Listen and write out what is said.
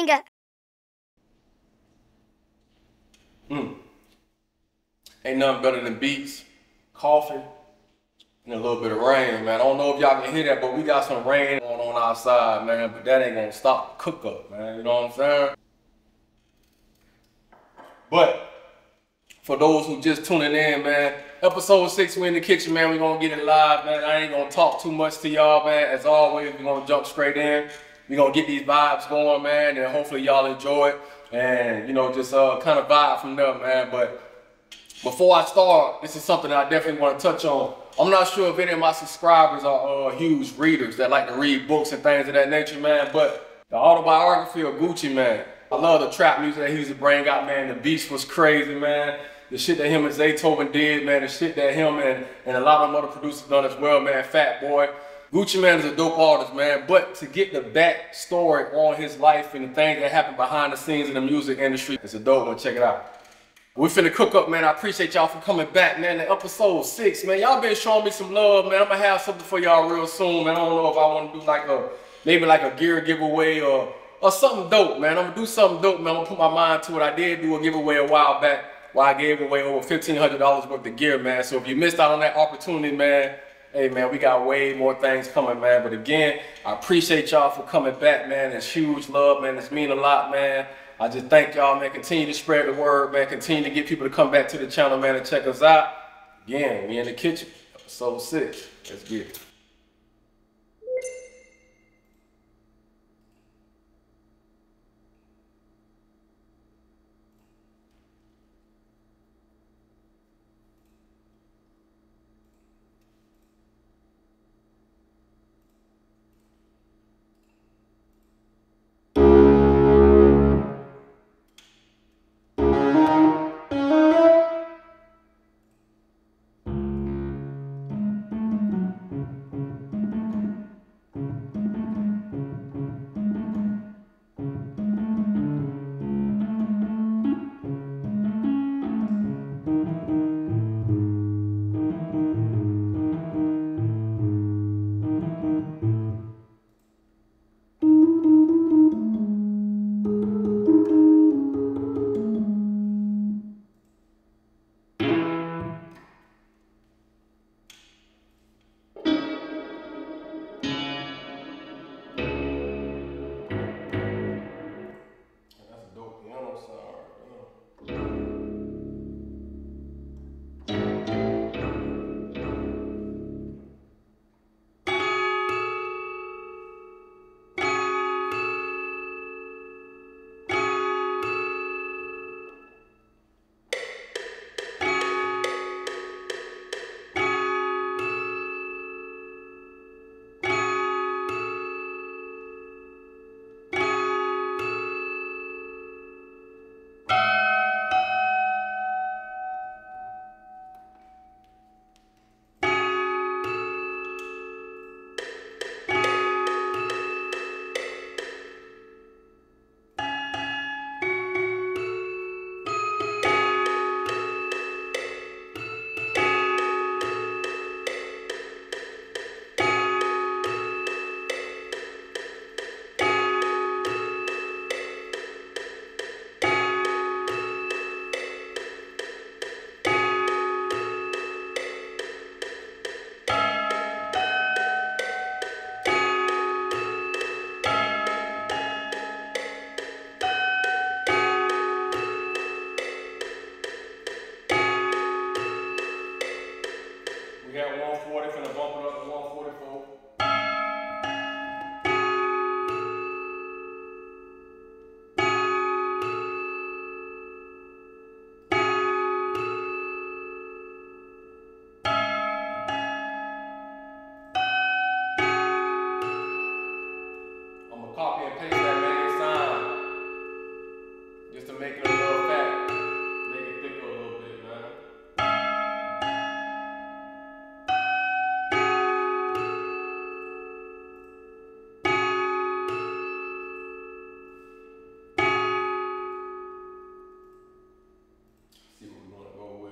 Banga. Ain't nothing better than beats, coffee, and a little bit of rain, man. I don't know if y'all can hear that, but we got some rain on outside, man. But that ain't gonna stop the cook up, man. You know what I'm saying? But for those who just tuning in, man, episode 6, we in the kitchen, man. We gonna get it live, man. I ain't gonna talk too much to y'all, man. As always, we gonna jump straight in. We gonna get these vibes going, man, and hopefully y'all enjoy it. And, you know, just kind of vibe from there, man. But before I start, this is something that I definitely want to touch on. I'm not sure if any of my subscribers are huge readers that like to read books and things of that nature, man. But the autobiography of Gucci, man. I love the trap music that he used to bring out, man. The beats was crazy, man. The shit that him and Zaytoven did, man. The shit that him and a lot of other producers done as well, man. Fat Boy. Gucci, man, is a dope artist, man. But to get the back story on his life and the things that happened behind the scenes in the music industry, it's a dope one. Check it out. We finna cook up, man. I appreciate y'all for coming back, man. To episode 6, man. Y'all been showing me some love, man. I'm gonna have something for y'all real soon, man. I don't know if I want to do like maybe like a gear giveaway or something dope, man. I'm gonna do something dope, man. I'm gonna put my mind to it. I did do a giveaway a while back where I gave away over $1,500 worth of gear, man. So if you missed out on that opportunity, man, hey, man, we got way more things coming, man. But again, I appreciate y'all for coming back, man. It's huge love, man. It's mean a lot, man. I just thank y'all, man. Continue to spread the word, man. Continue to get people to come back to the channel, man, and check us out. Again, we in the kitchen, episode 6. Let's get it. We got 140, finna bump it up to 144. I'm gonna copy and paste that main sound just to make it a little fat, make it thicker a little bit, man. See what we want to go with.